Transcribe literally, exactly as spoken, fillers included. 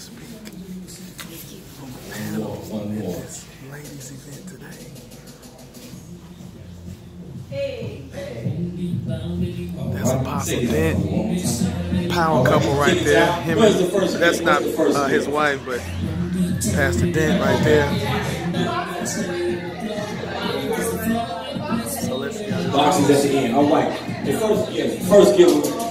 speak on the panel One more. at this ladies event today. That's Apostle Dent, power couple right there. Him and, that's not uh, his wife, but Pastor Dent right there. So let's see how this boxes at the end. All right. The first, yeah, first giveaway.